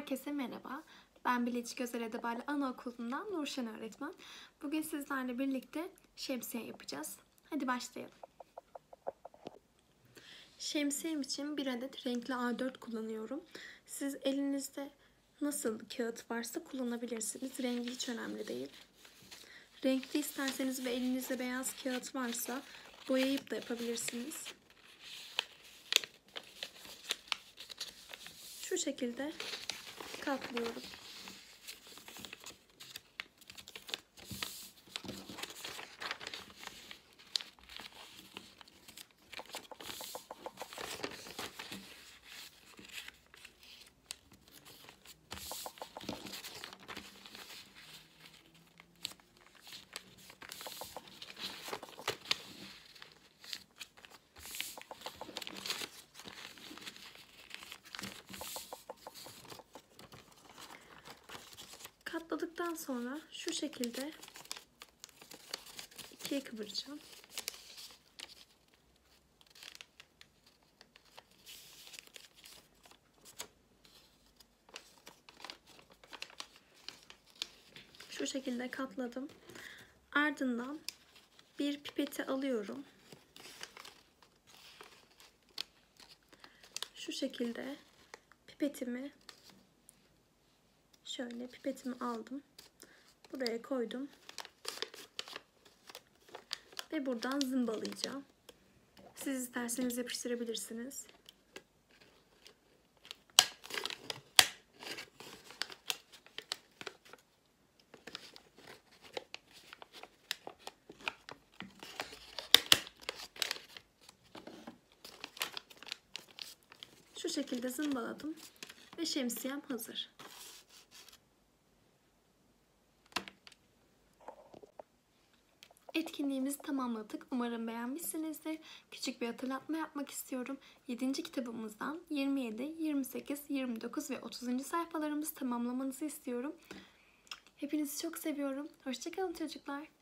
Herkese merhaba. Ben Bilecik Özel Edebiyatı Anaokulu'ndan Nurşen öğretmen. Bugün sizlerle birlikte şemsiye yapacağız. Hadi başlayalım. Şemsiyem için bir adet renkli A4 kullanıyorum. Siz elinizde nasıl kağıt varsa kullanabilirsiniz. Rengi hiç önemli değil. Renkli isterseniz ve elinizde beyaz kağıt varsa boyayıp da yapabilirsiniz. Şu şekilde katlıyorum. Katladıktan sonra şu şekilde ikiye kıvıracağım. Şu şekilde katladım. Ardından bir pipeti alıyorum. Şu şekilde pipetimi aldım. Buraya koydum. Ve buradan zımbalayacağım. Siz isterseniz yapıştırabilirsiniz. Şu şekilde zımbaladım ve şemsiyem hazır. Etkinliğimizi tamamladık. Umarım beğenmişsinizdir. Küçük bir hatırlatma yapmak istiyorum. 7. kitabımızdan 27, 28, 29 ve 30. sayfalarımızı tamamlamanızı istiyorum. Hepinizi çok seviyorum. Hoşça kalın çocuklar.